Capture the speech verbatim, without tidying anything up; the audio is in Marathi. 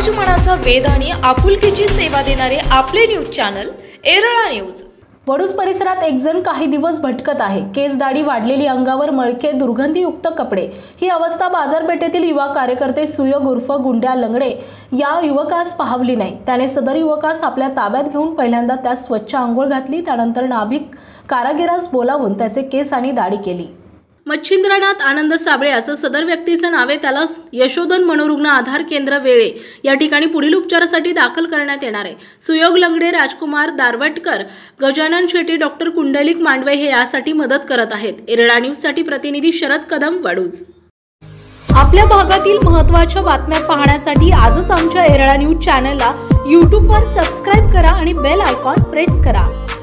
समाज मनाचा वेध आणि आपुलकीची सेवा देणारे आपले न्यूज चॅनल एरळा न्यूज। वडूज परिसरात एक जण काही दिवस भटकत आहे। केस दाढी वाढलेली, अंगावर मळके, दुर्गंधीयुक्त कपडे, ही अवस्था बाजारपेठेतील युवा कार्यकर्ते सुयोग उर्फ गुंड्या लंगडे या युवकास पाहवली नाही। त्याने सदर युवकास आपल्या ताब्यात घेऊन पहिल्यांदा त्यास स्वच्छ आंघोळ घातली, त्यानंतर नाभिक कारागिरास बोलावून त्याचे केस आणि दाढी केली। मच्छिंद्रनाथ आनंद साबळे असं सदर व्यक्तीचं नाव आहे। त्याला यशोधन मनोरुग्ण आधार केंद्र वेळे या ठिकाणी पुढील उपचारासाठी दाखल करण्यात येणार आहे। सुयोग लंगडे, राजकुमार दारवटकर, गजानन शेट्टी, डॉक्टर कुंडलिक मांडवे हे यासाठी मदत करत आहेत। एरळा न्यूज साठी प्रतिनिधी शरद कदम, वडूज। आपल्या भागातील महत्त्वाच्या बातम्या पाहण्यासाठी आजच आमच्या एरळा न्यूज चॅनलला यूट्यूबवर सबस्क्राइब करा आणि बेल आयकॉन प्रेस करा।